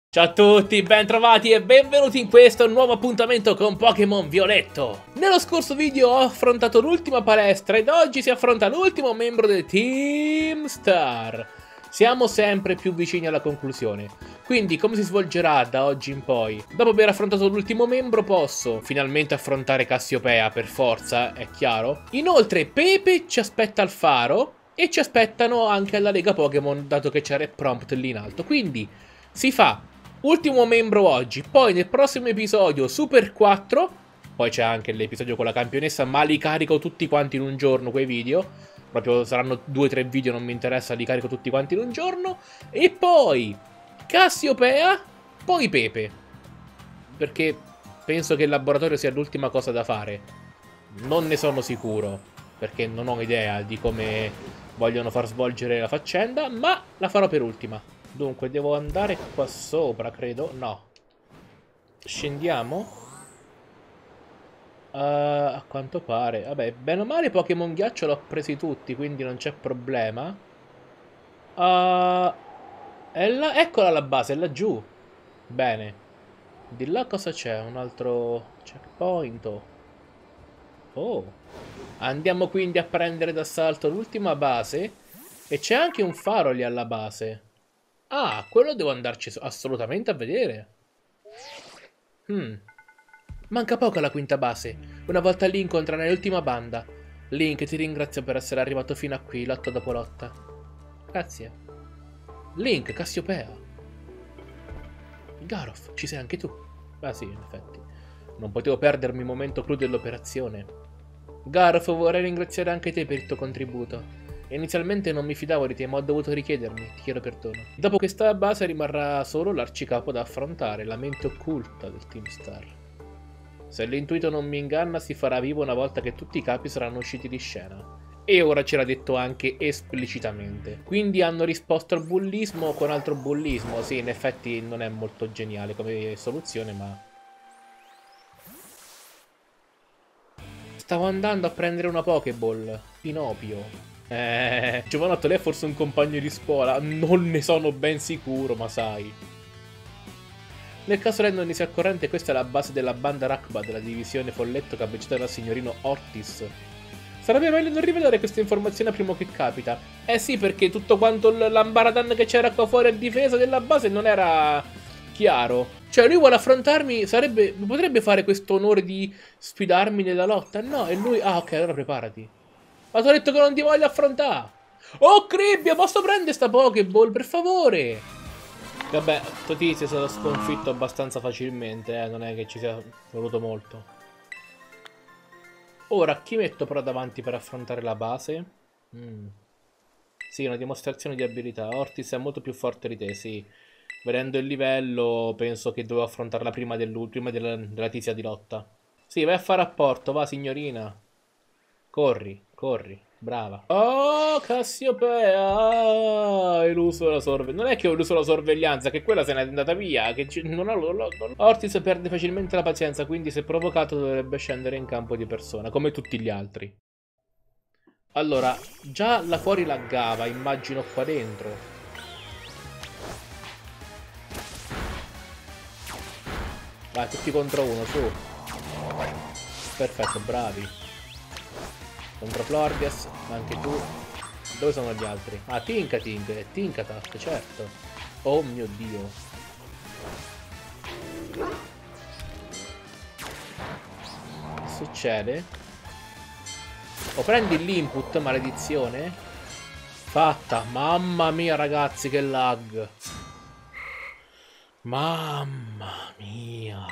Ciao a tutti, bentrovati e benvenuti in questo nuovo appuntamento con Pokémon Violetto. Nello scorso video ho affrontato l'ultima palestra ed oggi si affronta l'ultimo membro del Team Star. Siamo sempre più vicini alla conclusione. Quindi come si svolgerà da oggi in poi? Dopo aver affrontato l'ultimo membro posso finalmente affrontare Cassiopea per forza, è chiaro. Inoltre Pepe ci aspetta al faro e ci aspettano anche alla Lega Pokémon dato che c'è Red Prompt lì in alto. Quindi si fa ultimo membro oggi, poi nel prossimo episodio Super 4, poi c'è anche l'episodio con la campionessa, ma li carico tutti quanti in un giorno quei video, proprio saranno 2-3 video, non mi interessa, li carico tutti quanti in un giorno, e poi Cassiopea, poi Pepe, perché penso che il laboratorio sia l'ultima cosa da fare, non ne sono sicuro, perché non ho idea di come vogliono far svolgere la faccenda, ma la farò per ultima. Dunque, devo andare qua sopra, credo. No. Scendiamo? A quanto pare. Vabbè, bene o male i Pokémon ghiaccio l'ho presi tutti, quindi non c'è problema. È là... Eccola la base, è laggiù. Bene. Di là cosa c'è? Un altro checkpoint. Oh. Andiamo quindi a prendere d'assalto l'ultima base. E c'è anche un faro lì alla base. Ah, quello devo andarci assolutamente a vedere. Manca poco alla quinta base. Una volta lì incontrerai l'ultima banda. Link, ti ringrazio per essere arrivato fino a qui, lotta dopo lotta. Grazie. Link, Cassiopea. Garof, ci sei anche tu? Ah sì, in effetti. Non potevo perdermi il momento clou dell'operazione. Garof, vorrei ringraziare anche te per il tuo contributo. Inizialmente non mi fidavo di te, ma ho dovuto richiedermi, ti chiedo perdono. Dopo questa base rimarrà solo l'arcicapo da affrontare, la mente occulta del Team Star. Se l'intuito non mi inganna, si farà vivo una volta che tutti i capi saranno usciti di scena. E ora ce l'ha detto anche esplicitamente. Quindi hanno risposto al bullismo con altro bullismo. Sì, in effetti non è molto geniale come soluzione, ma... Stavo andando a prendere una Pokéball. Pinopio. Giovanotto, lei è forse un compagno di scuola? Non ne sono ben sicuro, ma sai. Nel caso lei non ne sia al corrente, questa è la base della banda Rakba della divisione Folletto capeggiata dal signorino Ortiz. Sarebbe meglio non rivelare questa informazione prima che capita. Eh sì, perché tutto quanto l'ambaradan che c'era qua fuori a difesa della base non era chiaro. Cioè, lui vuole affrontarmi, potrebbe fare questo onore di sfidarmi nella lotta? No, e lui... Ah, ok, allora preparati. Ma ti ho detto che non ti voglio affrontare. Oh, Cribbia, posso prendere sta Pokéball, per favore? Vabbè, sto tizio è stato sconfitto abbastanza facilmente, non è che ci sia voluto molto. Ora, chi metto però davanti per affrontare la base? Sì, una dimostrazione di abilità. Ortiz è molto più forte di te, sì. Vedendo il livello, penso che dovevo affrontarla prima della tizia di lotta. Sì, vai a fare apporto, va signorina. Corri, corri, brava. Oh, Cassiopea! Eluso la sorveglianza. Non è che ho eluso la sorveglianza, che quella se n'è andata via. Che Ortiz perde facilmente la pazienza, quindi se provocato dovrebbe scendere in campo di persona, come tutti gli altri. Allora, già là fuori laggava, immagino qua dentro. Vai, tutti contro uno, su. Perfetto, bravi. Contro Florges, ma anche tu. Dove sono gli altri? Ah, Tinkatink e Tinkatuff, certo. Oh mio Dio. Che succede? O prendi l'input, maledizione? Fatta. Mamma mia, ragazzi, che lag. Mamma mia.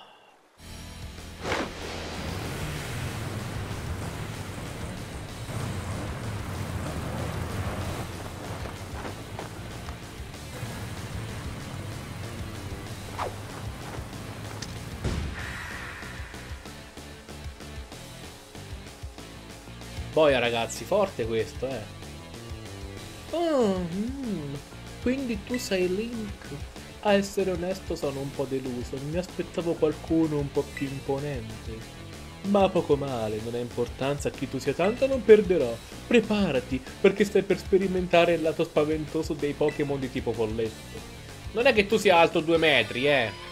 Boia, ragazzi, forte questo, Oh, quindi tu sei Link. A essere onesto sono un po' deluso, mi aspettavo qualcuno un po' più imponente. Ma poco male, non ha importanza chi tu sia, tanto non perderò. Preparati, perché stai per sperimentare il lato spaventoso dei Pokémon di tipo folletto. Non è che tu sia alto 2 metri,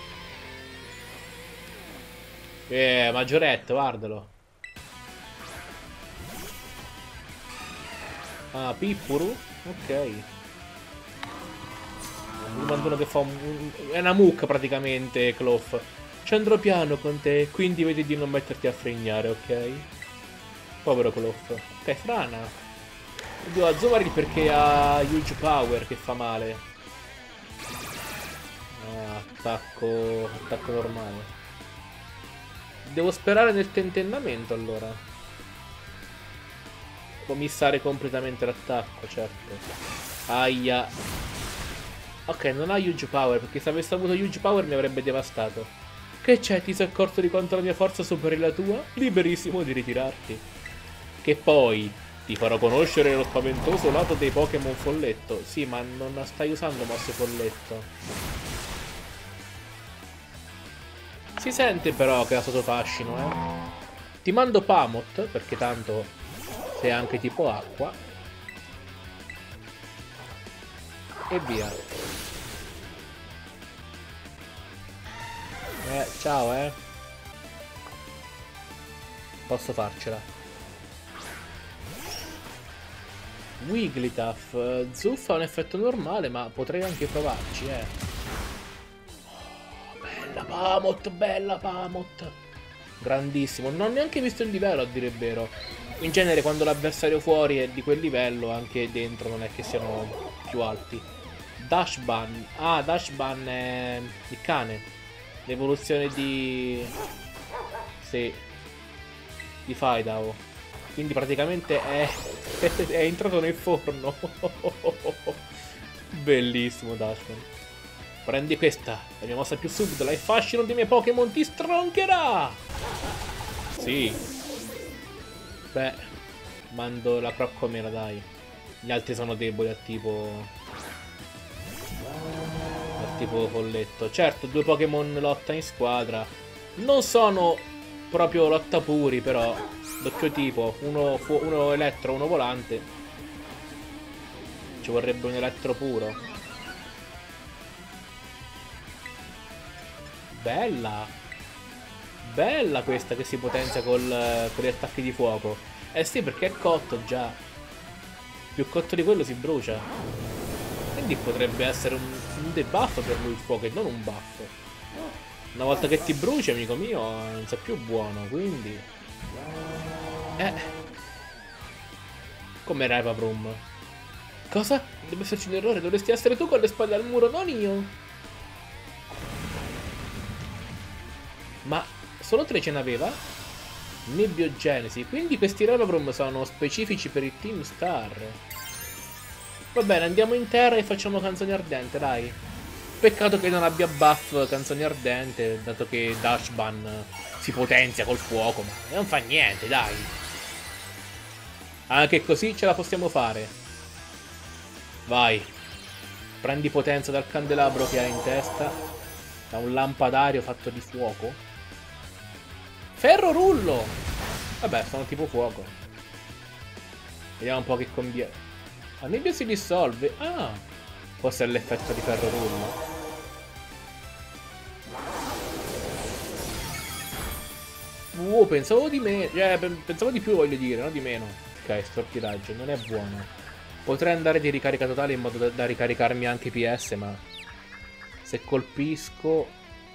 Maggioretto, guardalo. Ah, Pippuru? Ok. Mi mando uno che fa è una mucca praticamente, Cloth. Ci andrò piano con te, quindi vedi di non metterti a fregnare, ok? Povero Cloth. Ok, frana. Oddio, Azumarill perché ha huge power che fa male. Ah, attacco normale. Devo sperare nel tentennamento allora. Commissare completamente l'attacco, certo. Aia. Ok, non ha huge power, perché se avesse avuto huge power mi avrebbe devastato. Che c'è? Ti sei accorto di quanto la mia forza superi la tua? Liberissimo di ritirarti. Che poi ti farò conoscere lo spaventoso lato dei Pokémon folletto. Sì, ma non stai usando mosse folletto. Si sente però che ha sotto fascino, Ti mando Pamot, perché tanto sei anche tipo acqua. E via. Ciao, Posso farcela. Wigglytuff. Zuffa ha un effetto normale, ma potrei anche provarci, Bella Pamot, bella Pamot. Grandissimo. Non ho neanche visto il livello, a dire il vero. In genere quando l'avversario fuori è di quel livello, anche dentro non è che siano più alti. Dashban. Ah, Dashban è il cane. L'evoluzione di... Sì. Di Faidao. Quindi praticamente è entrato nel forno. Bellissimo Dashban. Prendi questa, la mia mossa più subdola, il fascino dei miei Pokémon ti stroncherà! Sì. Beh, mando la Croccomela, dai. Gli altri sono deboli a tipo folletto. Certo, 2 Pokémon lotta in squadra. Non sono proprio lotta puri, però. Doppio tipo, uno elettro, uno volante. Ci vorrebbe un elettro puro. Bella! Bella questa che si potenzia con gli attacchi di fuoco. Eh sì, perché è cotto già. Più cotto di quello si brucia. Quindi potrebbe essere un debuff per lui il fuoco e non un buff. Una volta che ti brucia, amico mio, non sei più buono, quindi... Come Repavrum. Cosa? Deve esserci un errore, dovresti essere tu con le spalle al muro, non io. Ma solo 3 ce n'aveva? Nebbiogenesi, quindi questi Repavrum sono specifici per il Team Star. Va bene, andiamo in terra e facciamo Canzone Ardente, dai. Peccato che non abbia buff Canzone Ardente, dato che Dashban si potenzia col fuoco, ma non fa niente, dai. Anche così ce la possiamo fare. Vai. Prendi potenza dal candelabro che hai in testa. Da un lampadario fatto di fuoco. Ferro rullo! Vabbè, sono tipo fuoco. Vediamo un po' che conviene. La nebbia si dissolve. Ah! Forse è l'effetto di ferro rullo. Pensavo di meno. Pensavo di più, voglio dire, non di meno. Ok, stortiraggio, non è buono. Potrei andare di ricarica totale in modo da ricaricarmi anche PS, ma... Se colpisco...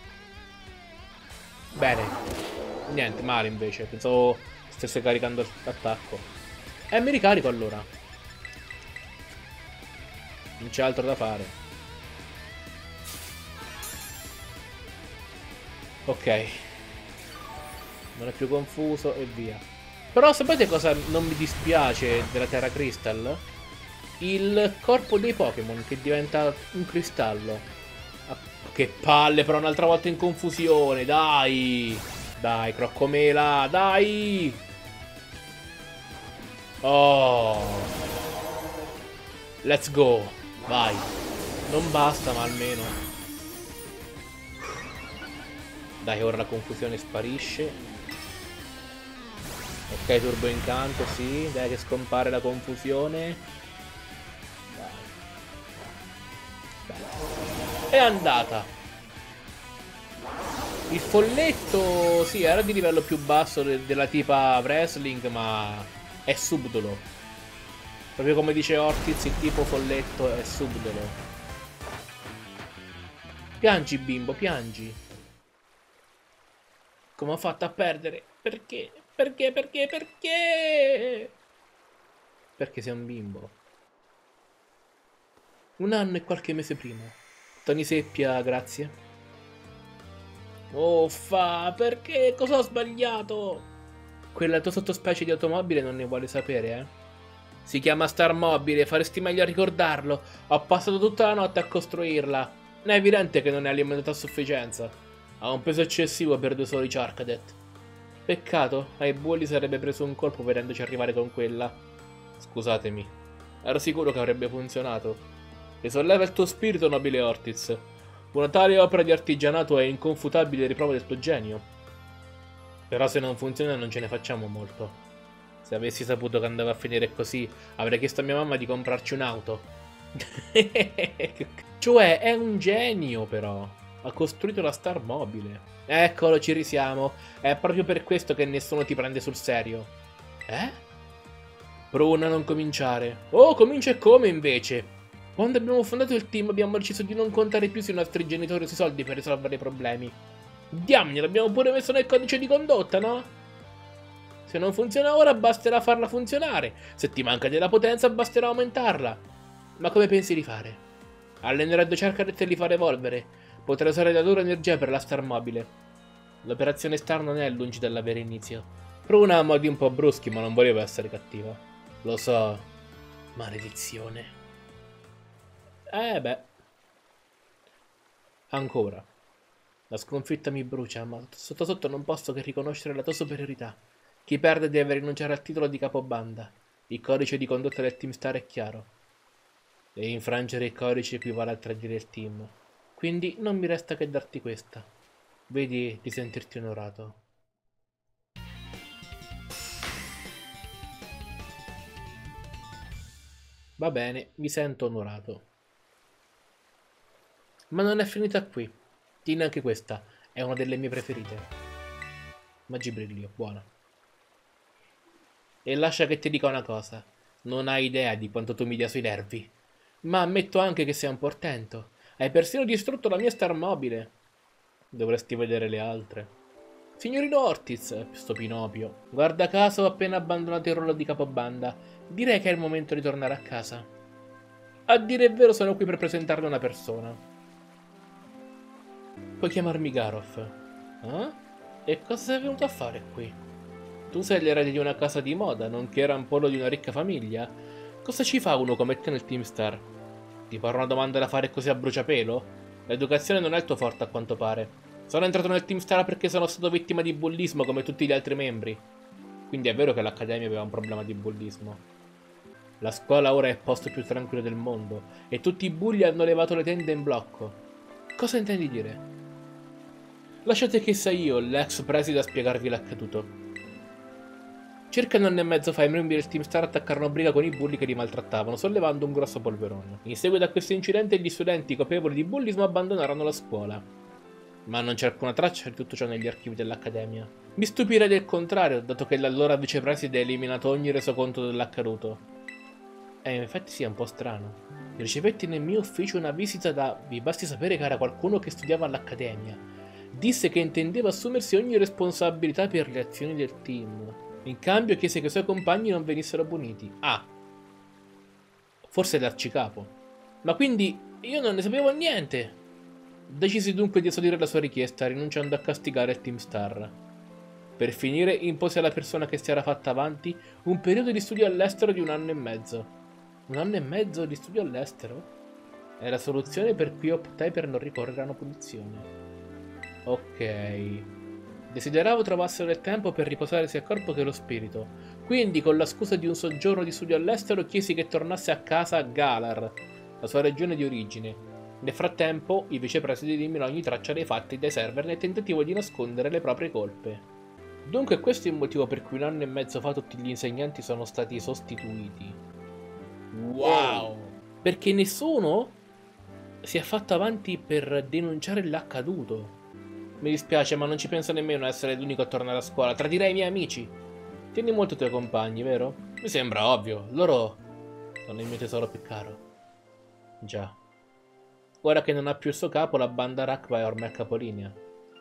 Bene. Niente, male invece. Pensavo stesse caricando l'attacco. Mi ricarico allora. Non c'è altro da fare. Ok. Non è più confuso e via. Però sapete cosa non mi dispiace della Terra Crystal? Il corpo dei Pokémon che diventa un cristallo. Ah, che palle, però un'altra volta in confusione, dai! Dai, Croccomela, dai! Oh! Let's go! Vai! Non basta, ma almeno. Dai, ora la confusione sparisce. Ok, turbo incanto, sì. Dai che scompare la confusione. Vai. È andata. Il folletto, sì, era di livello più basso della tipa wrestling, ma è subdolo. Proprio come dice Ortiz, il tipo folletto è subdolo. Piangi, bimbo, piangi. Come ho fatto a perdere? Perché? Perché? Perché? Perché? Perché sei un bimbo. 1 anno e qualche mese prima. Tony Seppia, grazie. Uffa, perché? Cosa ho sbagliato? Quella tua sottospecie di automobile non ne vuole sapere, eh? Si chiama Star Mobile, faresti meglio a ricordarlo. Ho passato tutta la notte a costruirla. È evidente che non è alimentata a sufficienza. Ha un peso eccessivo per 2 soli Charcadet. Peccato, ai bulli sarebbe preso un colpo vedendoci arrivare con quella. Scusatemi, ero sicuro che avrebbe funzionato. Risolleva il tuo spirito, nobile Ortiz. Una tale opera di artigianato è inconfutabile riprova del tuo genio. Però se non funziona non ce ne facciamo molto. Se avessi saputo che andava a finire così, avrei chiesto a mia mamma di comprarci un'auto. Cioè, è un genio però. Ha costruito la Star Mobile. Eccolo, ci risiamo. È proprio per questo che nessuno ti prende sul serio. Eh? Pruna, non cominciare. Oh, comincia e come invece? Quando abbiamo fondato il team abbiamo deciso di non contare più sui nostri genitori o sui soldi per risolvere i problemi. Diamine, l'abbiamo pure messo nel codice di condotta, no? Se non funziona ora basterà farla funzionare. Se ti manca della potenza basterà aumentarla. Ma come pensi di fare? Allenerò 2 Charcadet e li farò evolvere. Potrei usare la loro energia per la Star Mobile. L'operazione Star non è lungi dall'avere inizio. Pruna ha modi un po' bruschi, ma non voleva essere cattiva. Lo so. Maledizione. Beh. Ancora. La sconfitta mi brucia, ma sotto sotto non posso che riconoscere la tua superiorità. Chi perde deve rinunciare al titolo di capobanda. Il codice di condotta del Team Star è chiaro. E infrangere il codice equivale a tradire il team. Quindi non mi resta che darti questa. Vedi di sentirti onorato. Va bene, mi sento onorato. Ma non è finita qui. Tieni anche questa, è una delle mie preferite. Magibrillio, buona. E lascia che ti dica una cosa. Non hai idea di quanto tu mi dia sui nervi. Ma ammetto anche che sei un portento. Hai persino distrutto la mia Star Mobile. Dovresti vedere le altre. Signorino Ortiz, sto Pinocchio. Guarda caso ho appena abbandonato il ruolo di capobanda. Direi che è il momento di tornare a casa. A dire il vero sono qui per presentarle una persona. Puoi chiamarmi Garoff. Eh? E cosa sei venuto a fare qui? Tu sei l'erede di una casa di moda, nonché rampollo di una ricca famiglia? Cosa ci fa uno come te nel Team Star? Ti pare una domanda da fare così a bruciapelo? L'educazione non è il tuo forte a quanto pare. Sono entrato nel Team Star perché sono stato vittima di bullismo come tutti gli altri membri. Quindi è vero che l'Accademia aveva un problema di bullismo. La scuola ora è il posto più tranquillo del mondo e tutti i bulli hanno levato le tende in blocco. Cosa intendi dire? Lasciate che sia io, l'ex preside, a spiegarvi l'accaduto. Circa 1 anno e mezzo fa i membri del Team Star attaccarono briga con i bulli che li maltrattavano, sollevando un grosso polverone. In seguito a questo incidente gli studenti colpevoli di bullismo abbandonarono la scuola. Ma non c'è alcuna traccia di tutto ciò negli archivi dell'Accademia. Mi stupirei del contrario, dato che l'allora vicepreside ha eliminato ogni resoconto dell'accaduto. Infatti sì, è un po' strano. Ricevetti nel mio ufficio una visita da... Vi basti sapere che era qualcuno che studiava all'Accademia. Disse che intendeva assumersi ogni responsabilità per le azioni del team. In cambio chiese che i suoi compagni non venissero puniti. Ah, forse l'arcicapo. Ma quindi io non ne sapevo niente. Decisi dunque di esaudire la sua richiesta, rinunciando a castigare il Team Star. Per finire, impose alla persona che si era fatta avanti un periodo di studio all'estero di 1 anno e mezzo. 1 anno e mezzo di studio all'estero? È la soluzione per cui optai per non ricorrere a una punizione. Ok. Desideravo trovassero del tempo per riposare sia il corpo che lo spirito. Quindi, con la scusa di un soggiorno di studio all'estero, chiesi che tornasse a casa a Galar, la sua regione di origine. Nel frattempo, i vicepresidi eliminò ogni traccia dei fatti dai server nel tentativo di nascondere le proprie colpe. Dunque questo è il motivo per cui 1 anno e mezzo fa tutti gli insegnanti sono stati sostituiti. Wow! Perché nessuno si è fatto avanti per denunciare l'accaduto. Mi dispiace, ma non ci penso nemmeno a essere l'unico a tornare a scuola. Tradirei i miei amici. Tieni molto i tuoi compagni, vero? Mi sembra ovvio. Loro sono il mio tesoro più caro. Già. Ora che non ha più il suo capo, la banda Rakba è ormai a capolinea.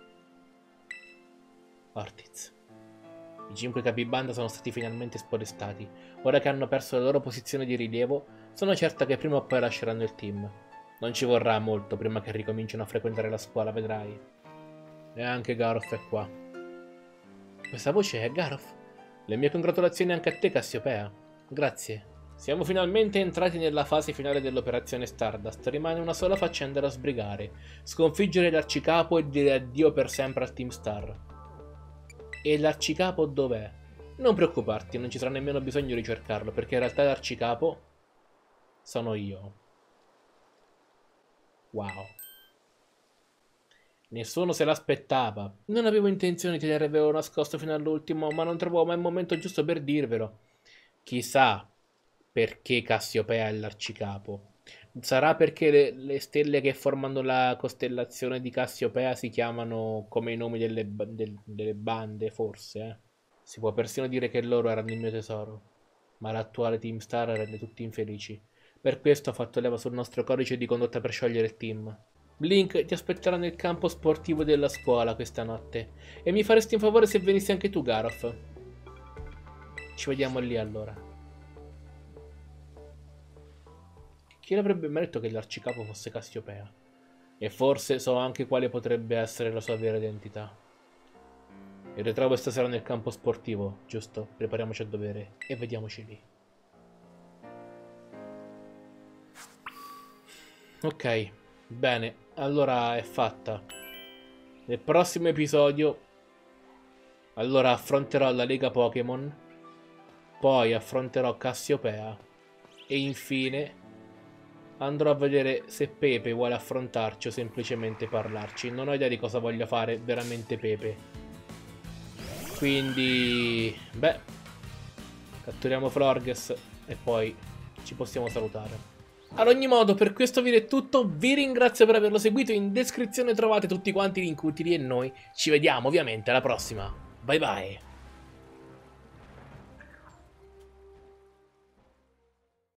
Ortiz. I 5 capibanda sono stati finalmente spodestati. Ora che hanno perso la loro posizione di rilievo, sono certa che prima o poi lasceranno il team. Non ci vorrà molto prima che ricominciano a frequentare la scuola, vedrai. E anche Garof è qua. Questa voce è Garof. Le mie congratulazioni anche a te, Cassiopea. Grazie. Siamo finalmente entrati nella fase finale dell'operazione Stardust. Rimane una sola faccenda da sbrigare. Sconfiggere l'Arcicapo e dire addio per sempre al Team Star. E l'Arcicapo dov'è? Non preoccuparti, non ci sarà nemmeno bisogno di cercarlo, perché in realtà l'Arcicapo sono io. Wow. Nessuno se l'aspettava. Non avevo intenzione di tenervelo nascosto fino all'ultimo, ma non trovavo mai il momento giusto per dirvelo. Chissà perché Cassiopea è l'Arcicapo. Sarà perché le stelle che formano la costellazione di Cassiopea si chiamano come i nomi delle bande, forse, eh? Si può persino dire che loro erano il mio tesoro, ma l'attuale Team Star rende tutti infelici. Per questo ho fatto leva sul nostro codice di condotta per sciogliere il team. Blink ti aspetterà nel campo sportivo della scuola questa notte, e mi faresti un favore se venissi anche tu, Garof. Ci vediamo lì allora. Chi l'avrebbe mai detto che l'Arcicapo fosse Cassiopea? E forse so anche quale potrebbe essere la sua vera identità. Il ritrovo stasera nel campo sportivo, giusto? Prepariamoci a dovere e vediamoci lì. Ok, bene, allora è fatta. Nel prossimo episodio allora affronterò la Lega Pokémon, poi affronterò Cassiopea e infine andrò a vedere se Pepe vuole affrontarci o semplicemente parlarci. Non ho idea di cosa voglia fare veramente Pepe. Quindi, beh, catturiamo Florges e poi ci possiamo salutare. Ad ogni modo, per questo video è tutto. Vi ringrazio per averlo seguito. In descrizione trovate tutti quanti i link utili e noi ci vediamo ovviamente alla prossima. Bye bye.